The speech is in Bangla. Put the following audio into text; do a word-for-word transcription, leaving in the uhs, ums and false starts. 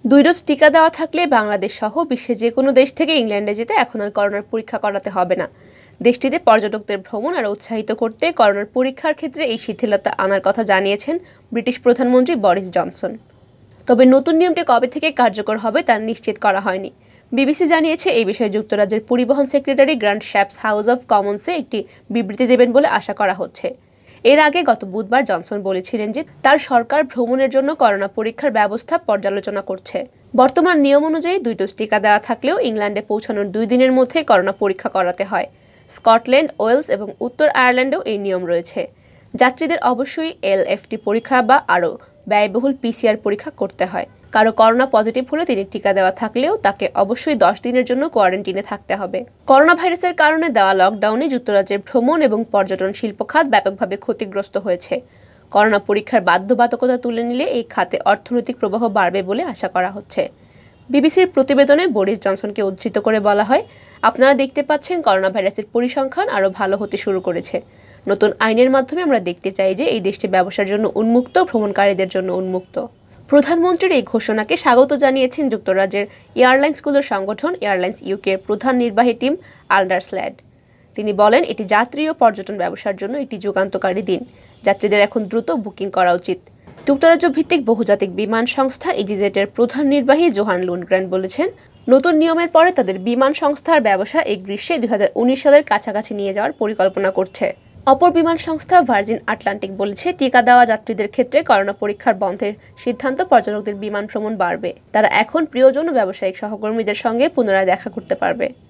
দুই ডোজ টিকা দেওয়া থাকলে বাংলাদেশ সহ বিশ্বের যে কোনো দেশ থেকে ইংল্যান্ডে যেতে এখন আর করোনার পরীক্ষা করাতে হবে না। দেশটিতে পর্যটকদের ভ্রমণ আরও উৎসাহিত করতে করোনার পরীক্ষার ক্ষেত্রে এই শিথিলতা আনার কথা জানিয়েছেন ব্রিটিশ প্রধানমন্ত্রী বরিস জনসন। তবে নতুন নিয়মটি কবে থেকে কার্যকর হবে তা নিশ্চিত করা হয়নি। বিবিসি জানিয়েছে এই বিষয়ে যুক্তরাজ্যের পরিবহন secretary Grant Shapps House of কমন্সে একটি বিবৃতি দেবেন বলে আশা করা হচ্ছে। এর আগে গত বুধবার জনসন বলেছিলেন যে তার সরকার ভ্রমণের জন্য করোনা পরীক্ষার ব্যবস্থা পর্যালোচনা করছে। বর্তমান নিয়ম অনুযায়ী দুই ডোজ টিকা দেওয়া থাকলেও ইংল্যান্ডে পৌঁছানোর দুই দিনের মধ্যে করোনা পরীক্ষা করাতে হয়। স্কটল্যান্ড, ওয়েলস এবং উত্তর আয়ারল্যান্ডেও এই নিয়ম রয়েছে। যাত্রীদের অবশ্যই এলএফটি পরীক্ষা বা আরও ব্যয়বহুল পিসিআর পরীক্ষা করতে হয়। কারো করোনা পজিটিভ হলে তিনি টিকা দেওয়া থাকলেও তাকে অবশ্যই দশ দিনের জন্য কোয়ারেন্টিনে থাকতে হবে। করোনা ভাইরাসের কারণে দেওয়া লকডাউনে যুক্তরাজ্যের ভ্রমণ এবং পর্যটন শিল্প খাত ব্যাপকভাবে ক্ষতিগ্রস্ত হয়েছে। করোনা পরীক্ষার বাধ্যবাধকতা তুলে নিলে এই খাতে অর্থনৈতিক প্রবাহ বাড়বে বলে আশা করা হচ্ছে। বিবিসির প্রতিবেদনে বরিস জনসনকে উদ্ধৃত করে বলা হয়, আপনারা দেখতে পাচ্ছেন করোনা ভাইরাসের পরিসংখ্যান আরও ভালো হতে শুরু করেছে। নতুন আইনের মাধ্যমে আমরা দেখতে চাই যে এই দেশটি ব্যবসার জন্য উন্মুক্ত, ভ্রমণকারীদের জন্য উন্মুক্ত। প্রধানমন্ত্রীর এই ঘোষণাকে স্বাগত জানিয়েছেন যুক্তরাজ্যের এয়ারলাইন্সগুলোর সংগঠন এয়ারলাইন্স ইউকের প্রধান নির্বাহী টিম আল্ডারস্ল্যাড। তিনি বলেন, এটি যাত্রী ও পর্যটন ব্যবসার জন্য একটি যুগান্তকারী দিন। যাত্রীদের এখন দ্রুত বুকিং করা উচিত। যুক্তরাজ্য ভিত্তিক বহুজাতিক বিমান সংস্থা ইজিজেটের প্রধান নির্বাহী জোহান লুন্ডগ্রেন বলেছেন, নতুন নিয়মের পরে তাদের বিমান সংস্থার ব্যবসা এই গ্রীষ্মে দুই হাজার উনিশ সালের কাছাকাছি নিয়ে যাওয়ার পরিকল্পনা করছে। অপর বিমান সংস্থা ভার্জিন আটলান্টিক বলেছে, টিকা দেওয়া যাত্রীদের ক্ষেত্রে করোনা পরীক্ষার বন্ধের সিদ্ধান্ত পর্যটকদের বিমান ভ্রমণ বাড়বে। তারা এখন প্রিয়জন ও ব্যবসায়িক সহকর্মীদের সঙ্গে পুনরায় দেখা করতে পারবে।